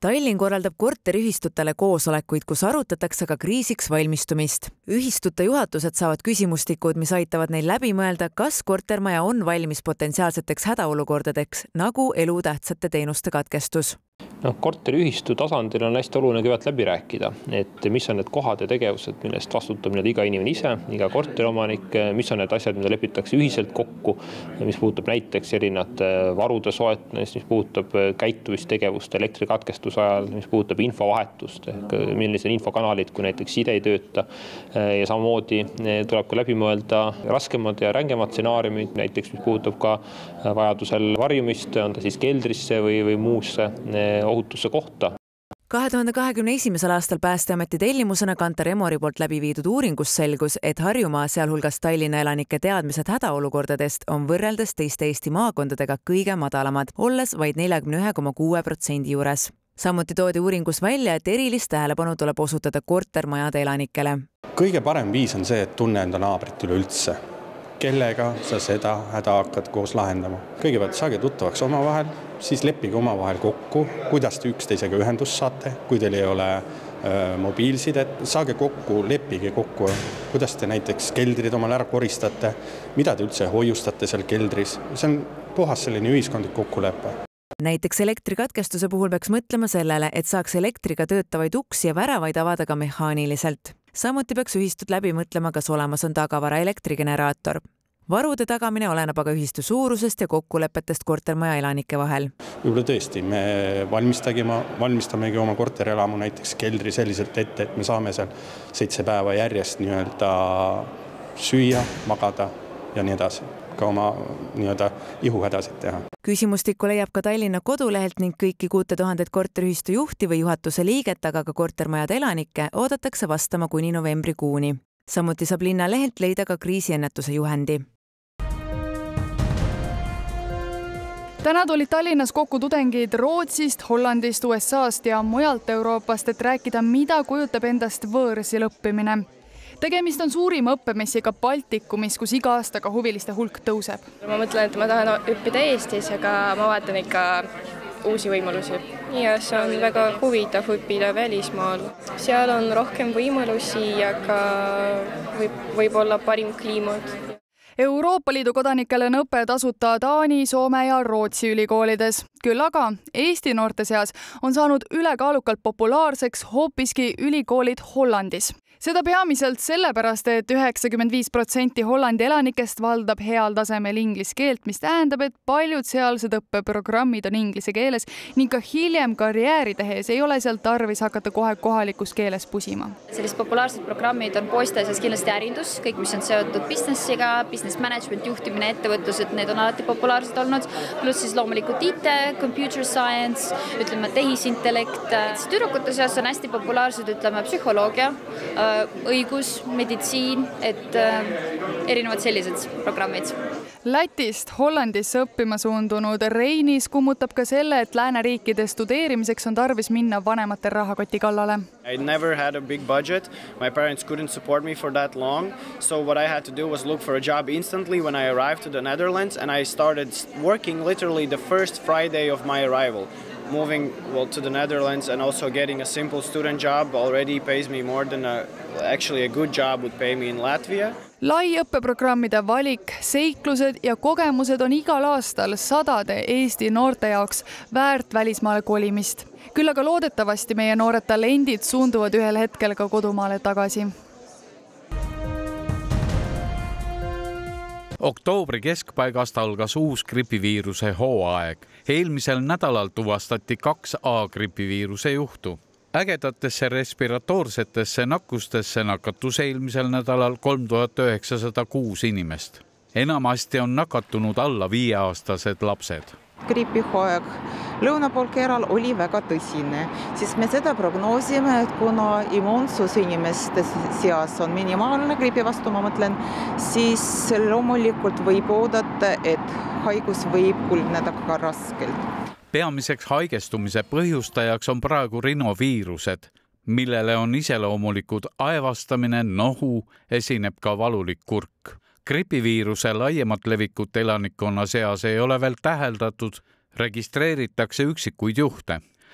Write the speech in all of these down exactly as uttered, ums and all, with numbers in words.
Tallinn korraldab korteriühistutele koosolekuid, kus arutatakse ka kriisiks valmistumist. Ühistute juhatused saavad küsimustikud, mis aitavad neil läbi mõelda, kas kortermaja on valmis potentsiaalseteks hädaolukordadeks, nagu elutähtsate teenuste katkestus. No, korteriühistu tasandil on hästi oluline kõigepealt läbi rääkida, et mis on need kohad ja tegevused, millest vastutab iga inimene ise, iga korteriomanik, mis on need asjad, mida lepitakse ühiselt kokku, mis puudutab näiteks erinevate varude soetamist, mis puudutab käitumistegevust elektrikatkestuse ajal, mis puudutab infovahetust, ehk millised infokanalid, kui näiteks side ei tööta. Ja samamoodi tuleb ka läbi mõelda raskemad ja rängemad stsenaariumid, näiteks mis puudutab ka vajadusel varjumist, on ta siis keldrisse või, või muusse ohutusse kohta. kahe tuhande kahekümne esimesel aastal Päästeameti tellimusena Kantar Emori poolt läbi viidud uuringus selgus, et Harjumaa, sealhulgas Tallinna elanike teadmised hädaolukordadest on võrreldes teiste Eesti maakondadega kõige madalamad, olles vaid neljakümne ühe koma kuue protsendi juures. Samuti toodi uuringus välja, et erilist tähelepanu tuleb osutada kortermajade elanikele. Kõige parem viis on see, et tunne enda naabrit üleüldse. Kellega sa seda häda hakkad koos lahendama. Kõigepealt saage tuttavaks omavahel, siis leppige omavahel kokku, kuidas te üksteisega ühendust saate, kui teil ei ole äh, mobiilsidet. Saage kokku, leppige kokku, kuidas te näiteks keldrid omal ära koristate, mida te üldse hoiustate seal keldris. See on puhas selline ühiskondlik kokkulepe. Näiteks elektrikatkestuse puhul peaks mõtlema sellele, et saaks elektriga töötavaid uksi ja väravaid avada ka mehaaniliselt. Samuti peaks ühistud läbi mõtlema, kas olemas on tagavara elektrigeneraator. Varude tagamine oleneb aga ühistu suurusest ja kokkulepetest kortermaja elanike vahel. Võib-olla tõesti, me valmistamegi oma korterelamu näiteks keldri selliselt ette, et me saame seal seitse päeva järjest nii-öelda süüa, magada ja nii edasi. Ka oma nii-öelda ihuhädasid teha. Küsimustikku leiab ka Tallinna kodulehelt ning kõiki kuute tuhandet korteriühistu juhti või juhatuse liiget, aga ka kortermajade elanikke oodatakse vastama kuni novembrikuuni. Samuti saab linna lehelt leida ka kriisiennetuse juhendi. Täna tulid Tallinnas kokku tudengid Rootsist, Hollandist, U S A-st ja mujalt Euroopast, et rääkida, mida kujutab endast võõrsil õppimine. Tegemist on suurima õppemessiga Baltikumis, kus iga aastaga huviliste hulk tõuseb. Ma mõtlen, et ma tahan õppida Eestis, aga ma vaatan ikka uusi võimalusi. Ja see on väga huvitav õppida välismaal. Seal on rohkem võimalusi ja ka võib, võib olla parim kliimad. Euroopa Liidu kodanikele on õpe tasuta Taani, Soome ja Rootsi ülikoolides. Küll aga Eesti noorte seas on saanud ülekaalukalt populaarseks hoopiski ülikoolid Hollandis. Seda peamiselt sellepärast, et üheksakümmend viis protsenti Hollandi elanikest valdab heal tasemel inglise keelt, mis tähendab, et paljud sealsed õppeprogrammid on inglise keeles ning ka hiljem karjääri tehes ei ole seal tarvis hakata kohe kohalikus keeles pusima. Sellised populaarsed programmid on poiste seas kindlasti ärindus, kõik mis on seotud businessiga, business management, juhtimine, ettevõtlused, need on alati populaarsed olnud, pluss siis loomulikult I T, computer science, ütleme tehisintellekt. Tüdrukute seas on hästi populaarsed, ütleme psühholoogia, õigus, meditsiin, et äh, erinevad sellised programmid. Lätist Hollandisse õppima suundunud Reinis kummutab ka selle, et lääneriikide studeerimiseks on tarvis minna vanemate rahakoti kallale. I never had a big budget. My parents couldn't support me for that long. So what I had to do was look for a job instantly when I arrived to the Netherlands, and I started working literally the first Friday of my arrival. Moving well to the Netherlands and also getting a simple student job already pays me more than a, actually a good job would pay me in Latvia. Lai õppeprogrammide valik, seiklused ja kogemused on igal aastal sadade Eesti noorte jaoks väärt välismaale kolimist. Küll aga loodetavasti meie noored talendid suunduvad ühel hetkel ka kodumaale tagasi. Oktoobri keskpaigast algas uus gripiviiruse hooaeg. Eelmisel nädalal tuvastati kaks A-gripiviiruse juhtu. Ägedatesse respiratoorsetesse nakkustesse nakatus eelmisel nädalal kolm tuhat üheksasada kuus inimest. Enamasti on nakatunud alla viieaastased lapsed. Gripihooaeg lõunapool keral oli väga tõsine, siis me seda prognoosime, et kuna immuunsus inimeste seas on minimaalne gripi vastu, ma mõtlen, siis loomulikult võib oodata, et haigus võib kulgneda ka raskelt. Peamiseks haigestumise põhjustajaks on praegu rinoviirused, millele on iseloomulikud aevastamine, nohu, esineb ka valulik kurk. Gripiviiruse laiemat levikut elanikkonna seas ei ole veel täheldatud, registreeritakse üksikuid juhte.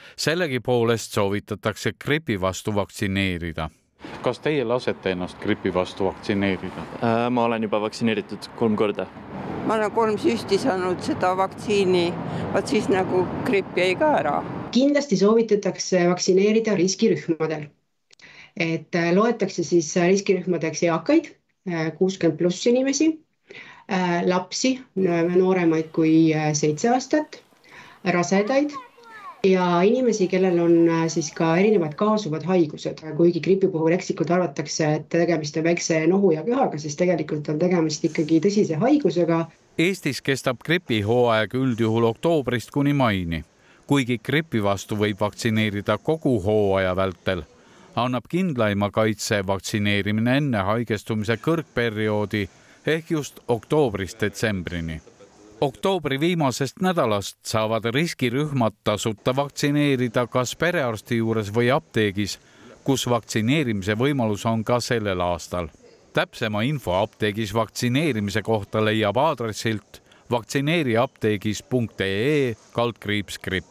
Sellegi poolest soovitatakse gripi vastu vaktsineerida. Kas teie lasete ennast gripi vastu vaktsineerida? Ma olen juba vaktsineeritud kolm korda. Ma olen kolm süsti saanud seda vaktsiini, vaat siis nagu gripp jäi ka ära. Kindlasti soovitatakse vaktsineerida riskirühmadel. Et loetakse siis riskirühmadeks eakaid, kuuskümmend pluss inimesi, lapsi, nooremaid kui seitse aastat, rasedaid ja inimesi, kellel on siis ka erinevad kaasuvad haigused. Kuigi gripi puhul ekslikult arvatakse, et tegemist on väikse nohu ja köhaga, siis tegelikult on tegemist ikkagi tõsise haigusega. Eestis kestab gripihooaeg üldjuhul oktoobrist kuni maini. Kuigi gripi vastu võib vaktsineerida kogu hooaja vältel, annab kindlaima kaitse vaktsineerimine enne haigestumise kõrgperioodi ehk just oktoobrist detsembrini. Oktoobri viimasest nädalast saavad riskirühmad tasuta vaktsineerida kas perearsti juures või apteegis, kus vaktsineerimise võimalus on ka sellel aastal. Täpsema info apteegis vaktsineerimise kohta leiab aadressilt vaktsineeriapteegis punkt ee kaldkriips gripp.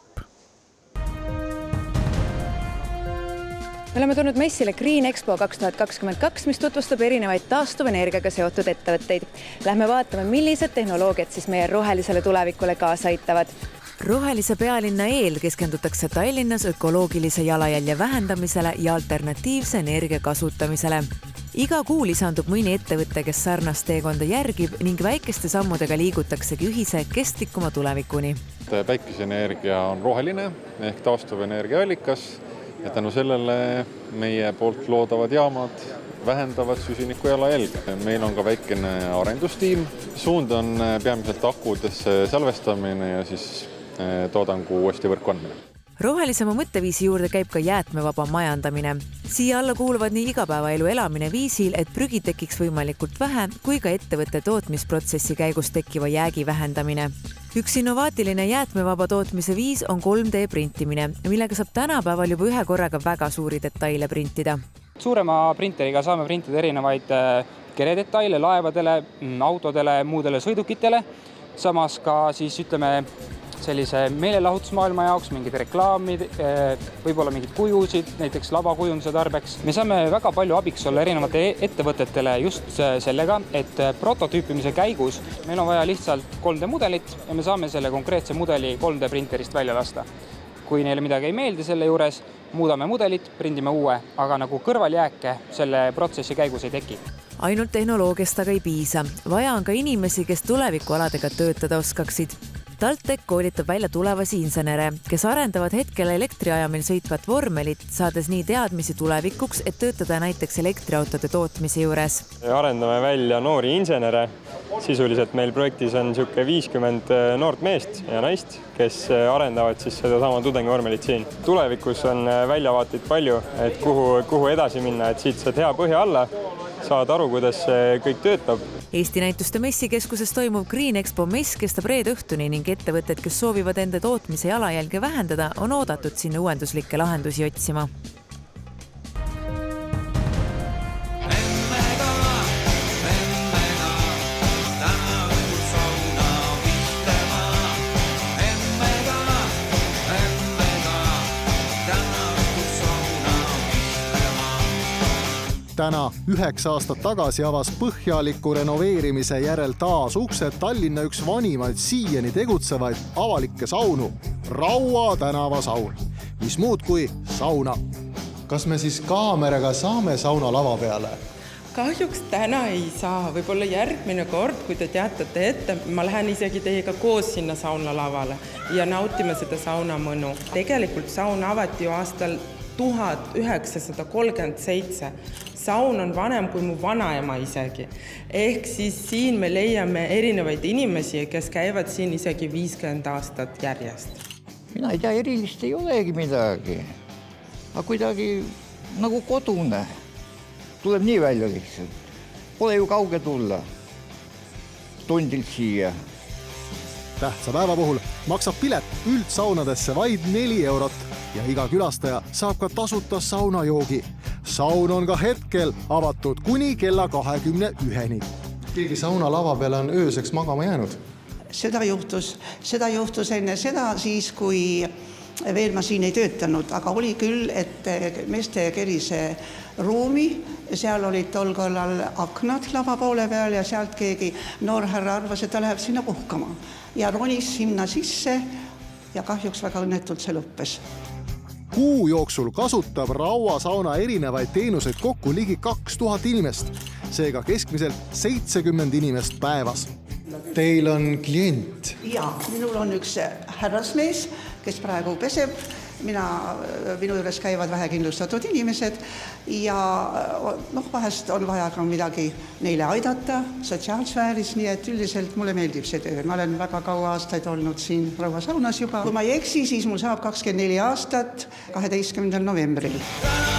Me oleme tulnud messile Green Expo kaks tuhat kakskümmend kaks, mis tutvustab erinevaid taastuvenergiaga seotud ettevõtteid. Lähme vaatame, millised tehnoloogiad siis meie rohelisele tulevikule kaasa aitavad. Rohelise pealinna eel keskendutakse Tallinnas ökoloogilise jalajälje vähendamisele ja alternatiivse energia kasutamisele. Iga kuu lisandub mõni ettevõtte, kes sarnast teekonda järgib ning väikeste sammudega liigutaksegi ühise kestlikuma tulevikuni. Päikeseenergia on roheline ehk taastuvenergia allikas ja tänu sellele meie poolt loodavad jaamad vähendavad süsiniku jalajälge. Meil on ka väikene arendustiim. Suund on peamiselt akudesse salvestamine ja siis toodangu uuesti võrku andmine. Rohelisema mõtteviisi juurde käib ka jäätmevaba majandamine. Siia alla kuuluvad nii igapäevaelu elamine viisil, et prügi tekiks võimalikult vähe, kui ka ettevõtte tootmisprotsessi käigus tekkiva jäägi vähendamine. Üks innovaatiline jäätmevaba tootmise viis on kolm D printimine, millega saab tänapäeval juba ühe korraga väga suuri detaile printida. Suurema printeriga saame printida erinevaid keredetaile laevadele, autodele, muudele sõidukitele. Samas ka siis ütleme sellise meelelahutusmaailma jaoks mingid reklaamid, võib-olla mingid kujusid, näiteks lavakujunduse tarbeks. Me saame väga palju abiks olla erinevate ettevõtetele just sellega, et prototüüpimise käigus meil on vaja lihtsalt kolm D mudelit ja me saame selle konkreetse mudeli kolm D printerist välja lasta. Kui neile midagi ei meeldi selle juures, muudame mudelit, prindime uue, aga nagu kõrvaljääke selle protsessi käigus ei teki. Ainult tehnoloogiast aga ei piisa. Vaja on ka inimesi, kes tulevikualadega töötada oskaksid. TalTech koolitab välja tulevasi insenere, kes arendavad hetkel elektriajamil sõitvat vormelit, saades nii teadmisi tulevikuks, et töötada näiteks elektriautode tootmise juures. Arendame välja noori insenere. Sisuliselt meil projektis on niisugune viiskümmend noort meest ja naist, kes arendavad siis seda sama tudengivormelit siin. Tulevikus on väljavaateid palju, et kuhu, kuhu edasi minna, et siit saad hea põhja alla, saad aru, kuidas kõik töötab. Eesti näituste messikeskuses toimuv Green Expo mess kestab reede õhtuni ning ettevõtted, kes soovivad enda tootmise jalajälge vähendada, on oodatud sinna uuenduslikke lahendusi otsima. Täna üheksa aastat tagasi avas põhjaliku renoveerimise järel taas uksed Tallinna üks vanimaid siiani tegutsevaid avalikke saunu, Raua tänava saun, mis muud kui sauna. Kas me siis kaameraga saame sauna lava peale? Kahjuks täna ei saa, võib-olla järgmine kord, kui te teatate ette, ma lähen isegi teiega koos sinna sauna lavale ja nautime seda sauna mõnu. Tegelikult saun avati ju aastal tuhat üheksasada kolmkümmend seitse. Saun on vanem kui mu vanaema isegi. Ehk siis siin me leiame erinevaid inimesi, kes käivad siin isegi viiskümmend aastat järjest. Mina ei tea, erilist ei olegi midagi. Aga kuidagi nagu kodune. Tuleb nii välja lihtsalt. Pole ju kauge tulla. Tundilt siia. Tähtsa päeva puhul maksab pilet üldsaunadesse vaid neli eurot ja iga külastaja saab ka tasuta saunajoogi. Saun on ka hetkel avatud kuni kella kahekümne üheni. Keegi sauna lava peale on ööseks magama jäänud? Seda juhtus, seda juhtus enne seda siis, kui veel ma siin ei töötanud, aga oli küll, et meeste kerise ruumi, seal olid tol korral aknad lava poole peal ja sealt keegi noor härra arvas, et ta läheb sinna puhkama ja ronis sinna sisse ja kahjuks väga õnnetult see lõppes. Kuu jooksul kasutab Raua sauna erinevaid teenuseid kokku ligi kaks tuhat inimest, seega keskmiselt seitsekümmend inimest päevas. Teil on klient? Ja, minul on üks härrasmees, kes praegu peseb. Mina, minu juures käivad vähekindlustatud inimesed ja noh, vahest on vaja ka midagi neile aidata sotsiaalsfääris, nii et üldiselt mulle meeldib see töö. Ma olen väga kaua aastaid olnud siin Raua saunas juba. Kui ma ei eksi, siis mul saab kakskümmend neli aastat kaheteistkümnendal novembril.